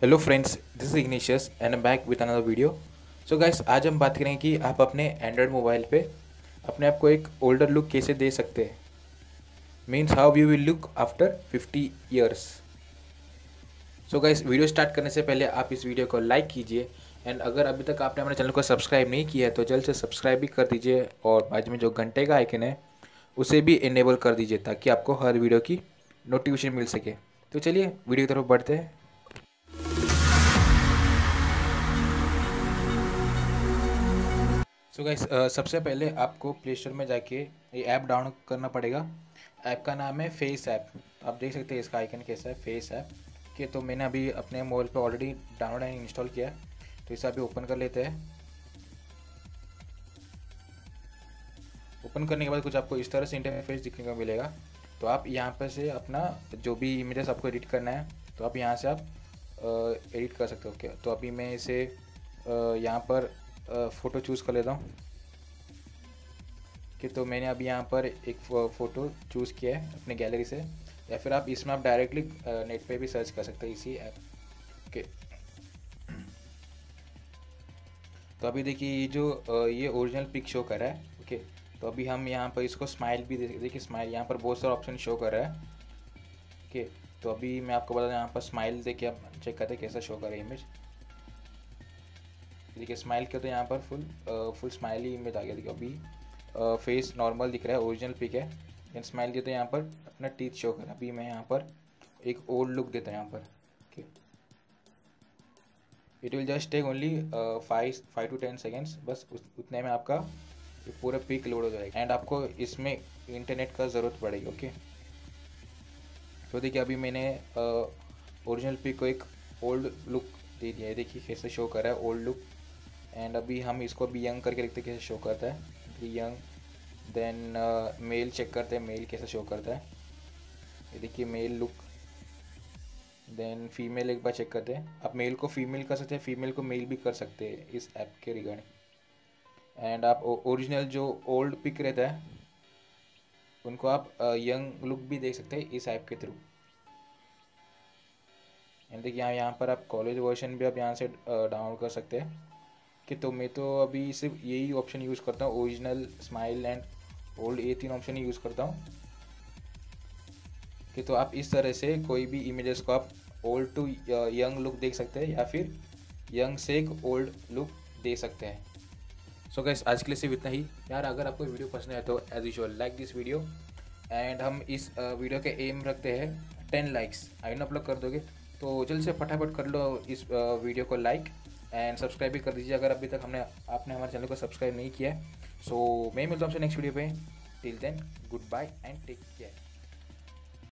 Hello friends, this is Ignatius and back with another video. So guys, आज हम बात करेंगे कि आप अपने एंड्रॉयड मोबाइल पे अपने आप को एक ओल्डर लुक कैसे दे सकते हैं। Means how you will look after 50 years. So guys, video start करने से पहले आप इस वीडियो को लाइक कीजिए एंड अगर अभी तक आपने हमारे चैनल को सब्सक्राइब नहीं किया है तो जल्द से सब्सक्राइब भी कर दीजिए और बाजू में जो घंटे का आइकन है उसे भी इनेबल कर दीजिए ताकि आपको हर वीडियो की नोटिफिकेशन मिल सके। तो चलिए वीडियो की तरफ बढ़ते हैं। सो गाइस, सबसे पहले आपको प्ले स्टोर में जाके ये ऐप डाउनलोड करना पड़ेगा। ऐप का नाम है फेस ऐप। आप देख सकते हैं इसका आइकन कैसा है, फेस ऐप के। तो मैंने अभी अपने मोबाइल पे ऑलरेडी डाउनलोड एंड इंस्टॉल किया है, तो इसे अभी ओपन कर लेते हैं। ओपन करने के बाद कुछ आपको इस तरह से इंटरफेस दिखने को मिलेगा। तो आप यहाँ पर से अपना जो भी इमेजेस आपको एडिट करना है तो आप यहाँ से आप एडिट कर सकते हो। ओके, तो अभी मैं इसे यहाँ पर फ़ोटो चूज़ कर लेता हूँ कि तो मैंने अभी यहाँ पर एक फ़ोटो चूज़ किया है अपने गैलरी से, या फिर आप इसमें आप डायरेक्टली नेट पे भी सर्च कर सकते हैं इसी ऐप के। तो अभी देखिए ये जो ये ओरिजिनल पिक शो कर रहा है। ओके, तो अभी हम यहाँ पर इसको स्माइल भी देखिए, स्माइल यहाँ पर बहुत सारा ऑप्शन शो कर रहा है। ओके, तो अभी मैं आपको बता दूँ, यहाँ पर स्माइल देखिए, आप चेक करते हैं कैसा शो कर रहा है इमेज। देखिए स्माइल किया तो यहाँ पर फुल स्माइली इमेज आ गया। देखिए अभी फेस नॉर्मल दिख रहा है, ओरिजिनल पिक है। देन स्माइल दिया तो यहाँ पर अपना टीथ शो कर रहा है। अभी मैं यहाँ पर एक ओल्ड लुक देता हूँ यहाँ पर। Okay, it will just take only 5 to 10 seconds, बस उतने में आपका ये पूरा पिक लोड हो जाएगा एंड आपको इसमें इंटरनेट का ज़रूरत पड़ेगी। ओके, तो देखिए अभी मैंने ओरिजिनल पिक को एक ओल्ड लुक दे दिया है। देखिए कैसे शो कर रहा है ओल्ड लुक। एंड अभी हम इसको भी यंग करके देखते हैं कैसे शो करता है यंग। देन मेल चेक करते हैं, मेल कैसे शो करता है। ये देखिए मेल लुक। देन फीमेल एक बार चेक करते हैं। आप मेल को फीमेल कर सकते हैं, फीमेल को मेल भी कर सकते हैं इस ऐप के रिगार्डिंग। एंड आप ओरिजिनल जो ओल्ड पिक रहता है उनको आप यंग लुक भी देख सकते हैं इस ऐप के थ्रू। एंड देखिए यहाँ पर आप कॉलेज वर्जन भी आप यहाँ से डाउनलोड कर सकते हैं। कि तो मैं तो अभी सिर्फ यही ऑप्शन यूज़ करता हूँ, ओरिजिनल, स्माइल एंड ओल्ड, ये 3 ऑप्शन ही यूज़ करता हूँ। कि तो आप इस तरह से कोई भी इमेजेस को आप ओल्ड टू यंग लुक देख सकते हैं या फिर यंग से एक ओल्ड लुक दे सकते हैं। सो गाइस, आज के लिए सिर्फ इतना ही। यार अगर आपको वीडियो पसंद है तो as usual like this video and हम इस वीडियो के एम रखते हैं 10 लाइक्स। आई नो अपलोड कर दोगे तो जल्द से फटाफट कर लो इस वीडियो को लाइक एंड सब्सक्राइब भी कर दीजिए अगर अभी तक आपने हमारे चैनल को सब्सक्राइब नहीं किया है। सो मैं मिलता हूँ आपसे नेक्स्ट वीडियो पे। Till then, goodbye and take care.